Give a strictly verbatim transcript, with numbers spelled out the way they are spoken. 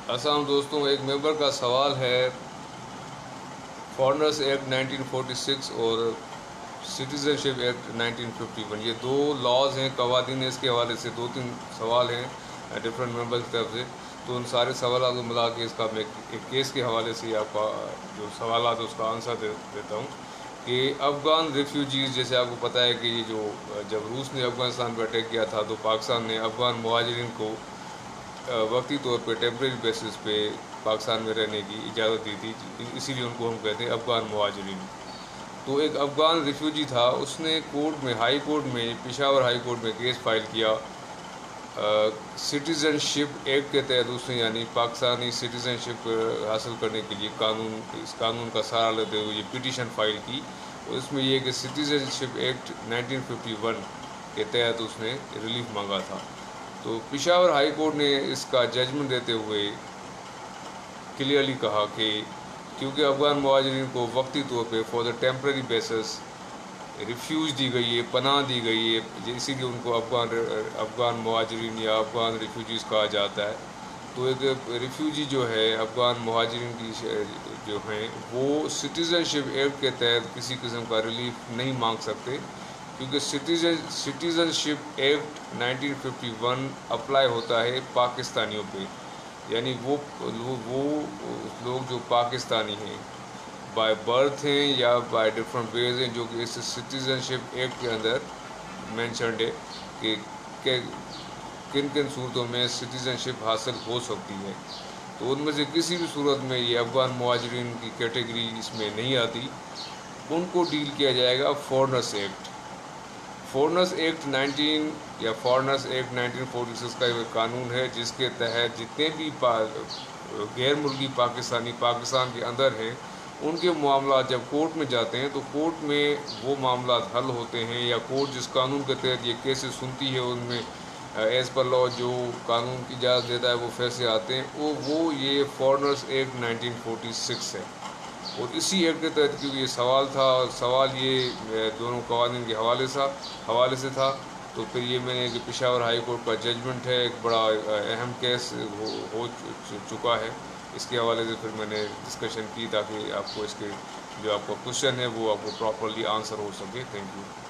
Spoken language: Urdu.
السلام دوستوں، ایک ممبر کا سوال ہے foreigners act nineteen forty six اور citizenship act nineteen fifty one, یہ دو لاز ہیں، قوانین، اس کے حوالے سے دو تین سوال ہیں ڈفرینٹ ممبرز کی طرف سے. تو ان سارے سوالات کو ملا کے اس کا میں ایک کیس کے حوالے سے آپ کا جو سوالات ہے اس کا آنسر دے دیتا ہوں کہ افغان ریفیوجیز، جیسے آپ کو پتہ ہے کہ یہ جو جب روس نے افغانستان پہ اٹیک کیا تھا تو پاکستان نے افغان مہاجرین کو وقتی طور پہ ٹیمپریری بیسس پہ پاکستان میں رہنے کی اجازت دی تھی، اسی لیے ان کو ہم کہتے ہیں افغان مہاجرین. تو ایک افغان ریفیوجی تھا، اس نے کورٹ میں ہائی کورٹ میں پشاور ہائی کورٹ میں کیس فائل کیا سٹیزن شپ ایکٹ کے تحت. اس نے یعنی پاکستانی سٹیزن شپ حاصل کرنے کے لیے قانون اس قانون کا سہارا لیتے ہوئے یہ پٹیشن فائل کی. اور اس میں یہ کہ citizenship act nineteen fifty one کے تحت اس نے ریلیف مانگا تھا. تو پشاور ہائی کورٹ نے اس کا ججمنٹ دیتے ہوئے کلیئرلی کہا کہ کیونکہ افغان مہاجرین کو وقتی طور پہ for the temporary basis refuge دی گئی ہے، پناہ دی گئی ہے، اسی لیے ان کو افغان افغان مہاجرین یا افغان ریفیوجیز کہا جاتا ہے. تو ایک ریفیوجی جو ہے افغان مہاجرین کی جو ہیں وہ سٹیزن شپ ایکٹ کے تحت کسی قسم کا ریلیف نہیں مانگ سکتے، کیونکہ citizen citizenship act nineteen fifty one apply ہوتا ہے پاکستانیوں پہ. یعنی وہ وہ لوگ جو پاکستانی ہیں بائی برتھ ہیں یا بائی ڈفرنٹ ویز ہیں، جو کہ اس سٹیزن شپ ایکٹ کے اندر مینشنڈ ہے کہ کن کن صورتوں میں سٹیزن شپ حاصل ہو سکتی ہے. تو ان میں سے کسی بھی صورت میں یہ افغان مہاجرین کی کیٹیگری اس میں نہیں آتی. ان کو ڈیل کیا جائے گا foreigners act. Foreigners act nineteen یا foreigners act nineteen forty six کا ایک قانون ہے جس کے تحت جتنے بھی غیر ملکی پاکستانی پاکستان کے اندر ہیں ان کے معاملات جب کورٹ میں جاتے ہیں تو کورٹ میں وہ معاملات حل ہوتے ہیں، یا کورٹ جس قانون کے تحت یہ کیسز سنتی ہے ان میں ایز پر لا جو قانون کی اجازت دیتا ہے وہ فیصلے آتے ہیں، وہ وہ یہ foreigners act nineteen forty six ہے. اور اسی ایکٹ کے تحت کیونکہ یہ سوال تھا سوال یہ دونوں قوانین کے حوالے سے حوالے سے تھا تو پھر یہ میں نے کہ پشاور ہائی کورٹ کا ججمنٹ ہے، ایک بڑا اہم کیس ہو چکا ہے. اس کے حوالے سے پھر میں نے ڈسکشن کی تاکہ آپ کو اس کے جو آپ کا کوشچن ہے وہ آپ کو پراپرلی آنسر ہو سکے. Thank you.